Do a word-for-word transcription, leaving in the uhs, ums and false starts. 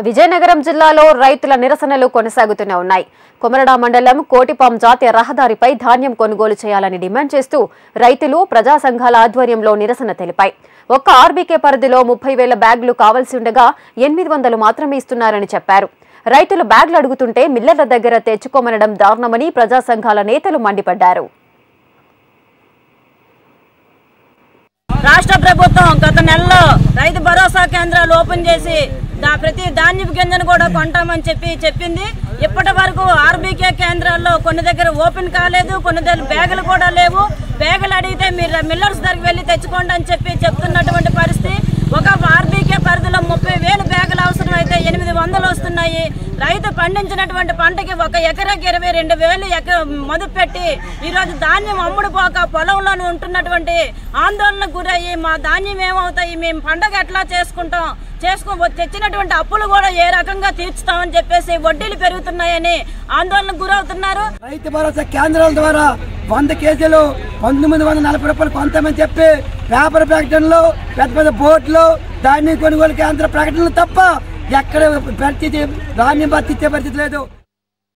విజయనగరం జిల్లాలో రైతుల నిరసనలు కొనసాగుతూనే ఉన్నాయి. కొమరడా మండలం కోటిపాం జాతీయ రహదారిపై ధాన్యం కొనుగోలు చేయాలని డిమాండ్ చేస్తూ రైతులు ప్రజా సంఘాల ఆధ్వర్యంలో నిరసన తెలిపాయి. ఒక్క ఆర్బీకే పరిధిలో ముప్పై వేల బ్యాగులు కావాల్సి ఉండగా ఎనిమిది వందలు మాత్రమే ఇస్తున్నారని చెప్పారు. రైతులు బ్యాగులు అడుగుతుంటే మిల్లర్ల దగ్గర తెచ్చుకోమనడం దారుణమని ప్రజా సంఘాల నేతలు మండిపడ్డారు. రాష్ట్ర ప్రభుత్వం గత నెలలో రైతు భరోసా కేంద్రాలు ఓపెన్ చేసి ప్రతి ధాన్యపు గింజను కూడా కొంటామని చెప్పి చెప్పింది. ఇప్పటి వరకు ఆర్బీకే కేంద్రాల్లో కొన్ని దగ్గర ఓపెన్ కాలేదు, కొన్ని దగ్గర బ్యాగులు కూడా లేవు. బ్యాగులు అడిగితే మీరు మిల్లర్స్ దగ్గరికి వెళ్ళి తెచ్చుకోండి అని చెప్పి చెప్తున్నటువంటి పరిస్థితి. ఒక ఆర్బీకే పరిధిలో ముప్పై వేలు బ్యాగులు అవసరం అయితే ఎనిమిది వందలు వస్తున్నాయి. రైతు పండించినటువంటి పంటకి ఒక ఎకరాకి ఇరవై రెండు వేలు ఎక మదుపు పెట్టి ఈరోజు ధాన్యం అమ్ముడుపోక పొలంలోనే ఉంటున్నటువంటి ఆందోళనకు గురయ్యి మా ధాన్యం ఏమవుతాయి, మేము పండగ ఎట్లా చేసుకుంటాం, చేసుకో తెచ్చినటువంటి అప్పులు కూడా ఏ రకంగా తీర్చుతామని చెప్పేసి వడ్డీలు పెరుగుతున్నాయని ఆందోళనకు గురవుతున్నారు. రైతు భరోసా కేంద్రాల ద్వారా వంద కేజీలు పంతొమ్మిది వందల నలభై రూపాయలు కొంటామని చెప్పి పేపర్ ప్రకటనలు, పెద్ద పెద్ద బోర్డులు, ధాన్యం కొనుగోలు కేంద్ర ప్రకటనలు తప్ప ఎక్కడ పరిస్థితి ధాన్యం భర్తీ ఇచ్చే పరిస్థితి లేదు.